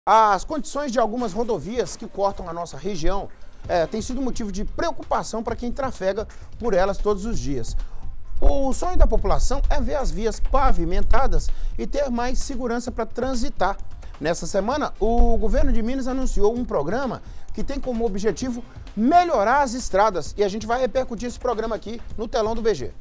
As condições de algumas rodovias que cortam a nossa região têm sido motivo de preocupação para quem trafega por elas todos os dias. O sonho da população é ver as vias pavimentadas e ter mais segurança para transitar. Nessa semana, o governo de Minas anunciou um programa que tem como objetivo melhorar as estradas e a gente vai repercutir esse programa aqui no telão do BG.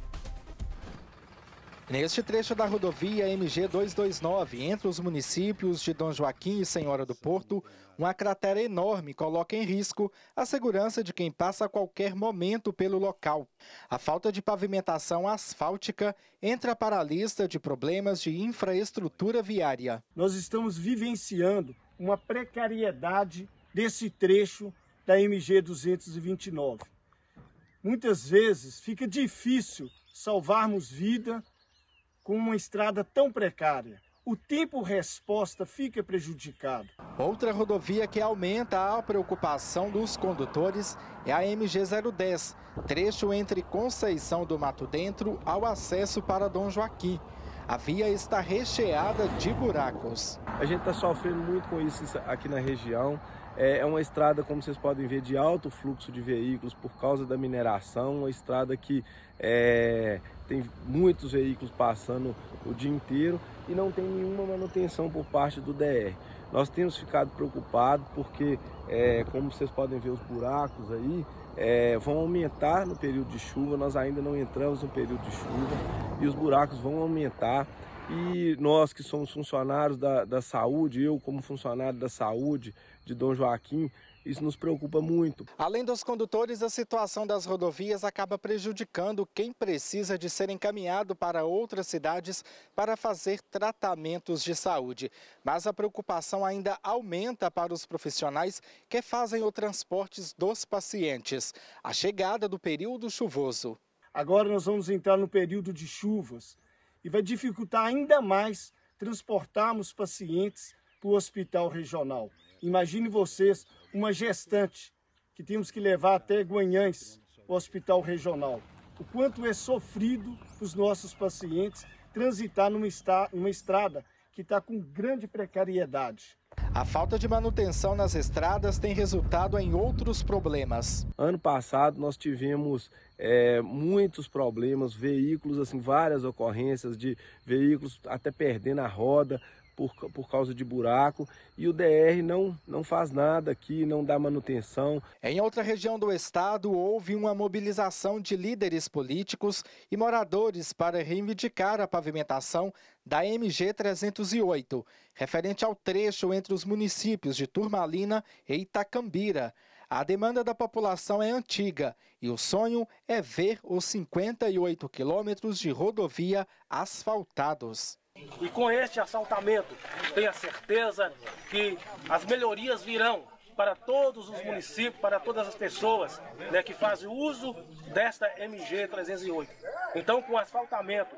Neste trecho da rodovia MG 229, entre os municípios de Dom Joaquim e Senhora do Porto, uma cratera enorme coloca em risco a segurança de quem passa a qualquer momento pelo local. A falta de pavimentação asfáltica entra para a lista de problemas de infraestrutura viária. Nós estamos vivenciando uma precariedade desse trecho da MG 229. Muitas vezes fica difícil salvarmos vida com uma estrada tão precária. O tempo-resposta fica prejudicado. Outra rodovia que aumenta a preocupação dos condutores é a MG 010, trecho entre Conceição do Mato Dentro ao acesso para Dom Joaquim. A via está recheada de buracos. A gente está sofrendo muito com isso aqui na região. É uma estrada, como vocês podem ver, de alto fluxo de veículos por causa da mineração. Uma estrada que tem muitos veículos passando o dia inteiro e não tem nenhuma manutenção por parte do DR. Nós temos ficado preocupados porque, como vocês podem ver, os buracos aí vão aumentar no período de chuva. Nós ainda não entramos no período de chuva e os buracos vão aumentar. E nós que somos funcionários da saúde, eu como funcionário da saúde de Dom Joaquim, isso nos preocupa muito. Além dos condutores, a situação das rodovias acaba prejudicando quem precisa de ser encaminhado para outras cidades para fazer tratamentos de saúde. Mas a preocupação ainda aumenta para os profissionais que fazem o transporte dos pacientes. A chegada do período chuvoso. Agora nós vamos entrar no período de chuvas e vai dificultar ainda mais transportarmos pacientes para o hospital regional. Imagine vocês, uma gestante que temos que levar até Guanhães, o hospital regional. O quanto é sofrido para os nossos pacientes transitar numa estrada que está com grande precariedade. A falta de manutenção nas estradas tem resultado em outros problemas. Ano passado nós tivemos muitos problemas, veículos, assim, várias ocorrências de veículos até perdendo a roda por causa de buraco, e o DR não faz nada aqui, não dá manutenção. Em outra região do estado, houve uma mobilização de líderes políticos e moradores para reivindicar a pavimentação da MG 308, referente ao trecho entre os municípios de Turmalina e Itacambira. A demanda da população é antiga e o sonho é ver os 58 quilômetros de rodovia asfaltados. E com este asfaltamento, tenho a certeza que as melhorias virão para todos os municípios, para todas as pessoas, né, que fazem uso desta MG 308. Então, com o asfaltamento,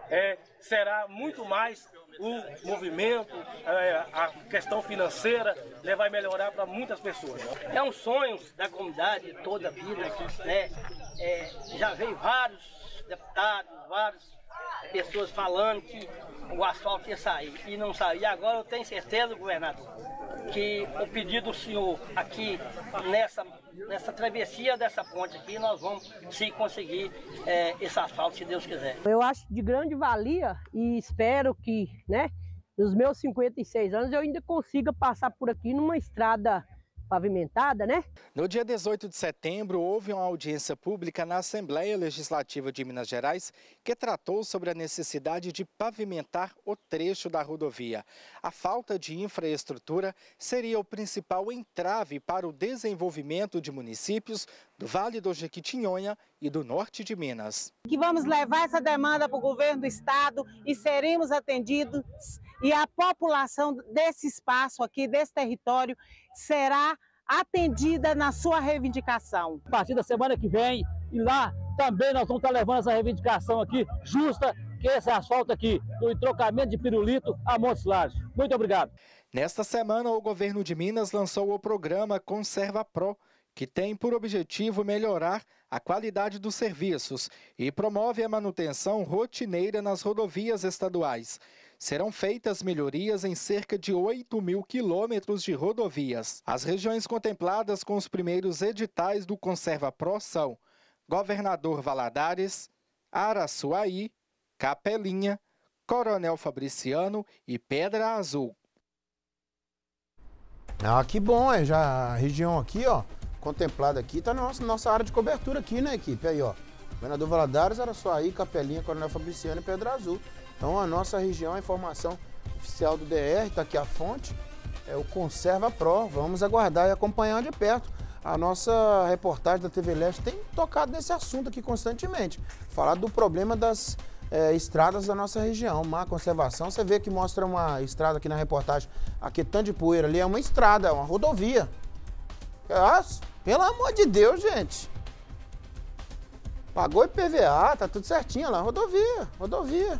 será muito mais o movimento, a questão financeira, né, vai melhorar para muitas pessoas. É um sonho da comunidade toda a vida, né? Já veio vários deputados, várias pessoas falando que o asfalto ia sair e não saiu. E agora eu tenho certeza, governador, que o pedido do senhor aqui nessa travessia dessa ponte aqui, nós vamos sim conseguir esse asfalto, se Deus quiser. Eu acho de grande valia e espero que, né, nos meus 56 anos eu ainda consiga passar por aqui numa estrada pavimentada, né? No dia 18 de setembro, houve uma audiência pública na Assembleia Legislativa de Minas Gerais que tratou sobre a necessidade de pavimentar o trecho da rodovia. A falta de infraestrutura seria o principal entrave para o desenvolvimento de municípios do Vale do Jequitinhonha e do norte de Minas. Que vamos levar essa demanda para o governo do estado e seremos atendidos, e a população desse espaço aqui, desse território, será atendida na sua reivindicação. A partir da semana que vem, e lá também nós vamos estar levando essa reivindicação aqui, justa, que esse asfalto aqui, do entrocamento de Pirulito a Montes Claros. Muito obrigado. Nesta semana, o governo de Minas lançou o programa Conserva Pro, que tem por objetivo melhorar a qualidade dos serviços e promove a manutenção rotineira nas rodovias estaduais. serão feitas melhorias em cerca de 8.000 quilômetros de rodovias. As regiões contempladas com os primeiros editais do Conserva Pro são Governador Valadares, Araçuaí, Capelinha, Coronel Fabriciano e Pedra Azul. Ah, que bom, já a região aqui, ó, contemplada aqui, tá na nossa área de cobertura aqui, né, equipe? Aí, ó, Governador Valadares, Araçuaí, Capelinha, Coronel Fabriciano e Pedra Azul. Então, a nossa região, a informação oficial do DR, tá aqui a fonte, é o Conserva Pro. Vamos aguardar e acompanhar de perto. A nossa reportagem da TV Leste tem tocado nesse assunto aqui constantemente. Falar do problema das estradas da nossa região, má conservação. Você vê que mostra uma estrada aqui na reportagem, aqui tanto de poeira ali, é uma estrada, é uma rodovia. Pelo amor de Deus, gente. Pagou IPVA, tá tudo certinho lá, rodovia.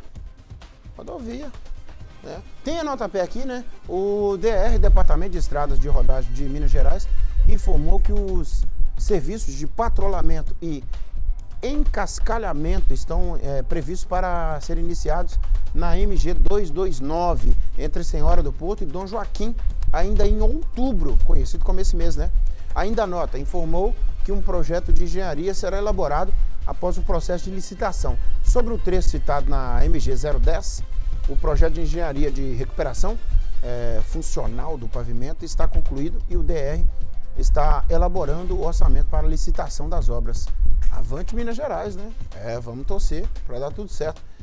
Né? Tem a notapé aqui, né? O DR, Departamento de Estradas de Rodagem de Minas Gerais, informou que os serviços de patrulhamento e encascalhamento estão previstos para serem iniciados na MG 229, entre Senhora do Porto e Dom Joaquim, ainda em outubro, conhecido como esse mês, né? Ainda a nota informou que um projeto de engenharia será elaborado após o processo de licitação. Sobre o trecho citado na MG 010, o projeto de engenharia de recuperação funcional do pavimento está concluído e o DR está elaborando o orçamento para a licitação das obras. Avante Minas Gerais, né? Vamos torcer para dar tudo certo.